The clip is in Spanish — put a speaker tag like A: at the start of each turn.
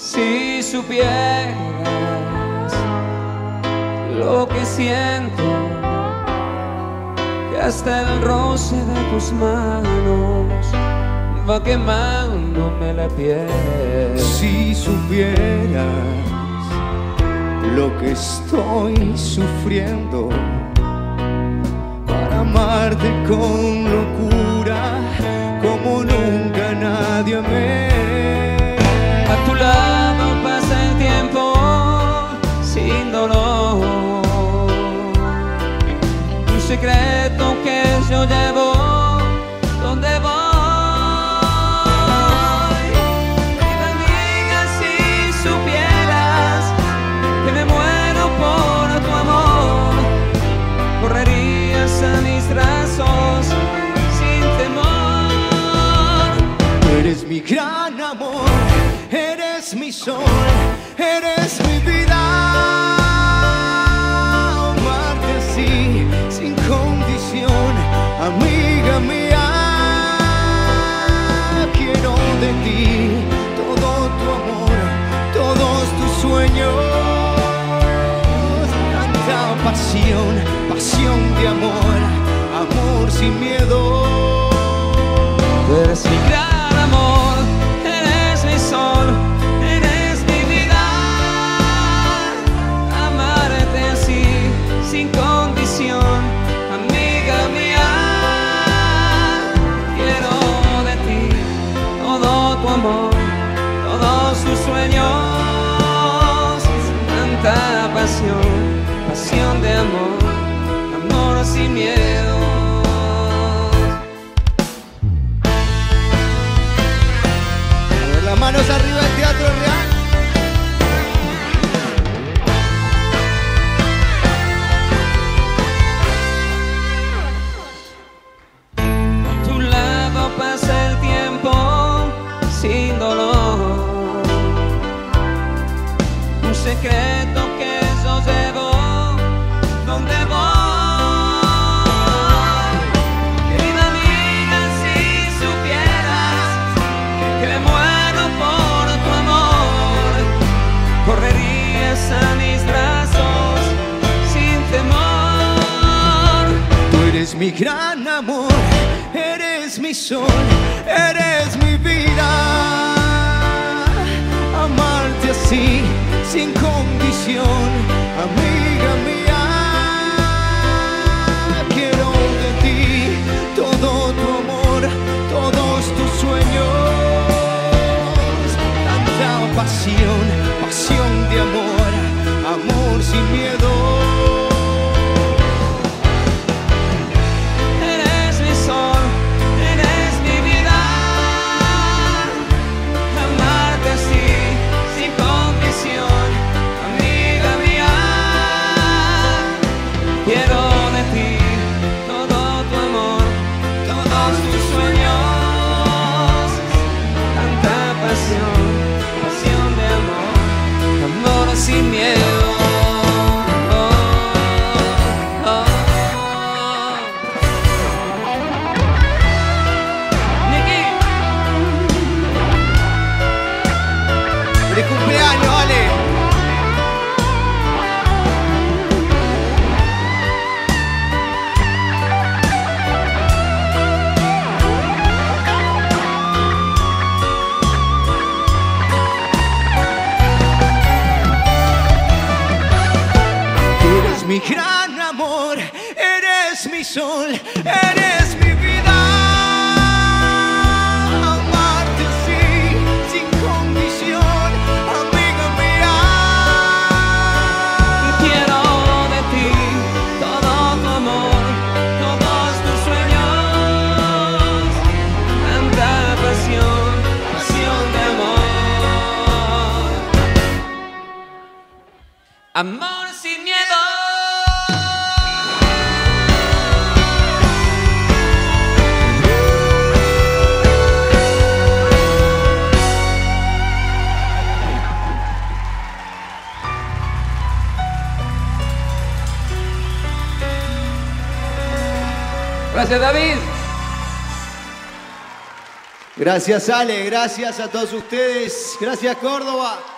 A: Si supieras lo que siento, que hasta el roce de tus manos va quemándome la piel.
B: Si supieras lo que estoy sufriendo para amarte con locura como nunca nadie amé.
A: A tu lado pasa el tiempo sin dolor, un secreto que yo llevo donde voy. Querida amiga, si supieras que me muero por tu amor, correrías a mis brazos sin temor.
B: Tú eres mi gran amor, eres mi sol, eres mi vida. Amarte así, sin condición, amiga mía. Quiero de ti todo tu amor, todos tus sueños. Tanta pasión, pasión de amor, amor sin miedo.
A: Tú eres mi gran amor, eres mi sol, eres mi vida. Amarte así, sin condición, amiga mía. Quiero de ti todo tu amor, todos tus sueños. Tanta pasión, pasión de amor, amor sin miedo.
B: Las manos arriba del Teatro Real.
A: A tu lado pasa el tiempo sin dolor, un secreto que yo llevo donde voy. Querida amiga, si supieras que me muero por tu amor, correrías a mis brazos sin temor.
B: Tú eres mi gran amor, eres mi sol, eres mi vida. Amarte así, sin condición, amiga mía. Quiero de ti todo tu amor, todos tus sueños. Tanta pasión, pasión de amor, amor sin miedo.
A: Eres mi sol, eres mi vida. Amarte así, sin condición, amiga mía. Quiero de ti todo tu amor, todos tus sueños. Tanta pasión, pasión de amor, amor sin miedo. Nicky.
B: ¡Feliz cumpleaños, Ale! Tú eres mi gran amor, eres mi sol, eres mi vida. Amarte así, sin condición, amiga mía.
A: Quiero de ti todo tu amor, todos tus sueños. Tanta pasión, pasión de amor. Amor sin miedo. Gracias, David.
B: Gracias, Ale. Gracias a todos ustedes. Gracias, Córdoba.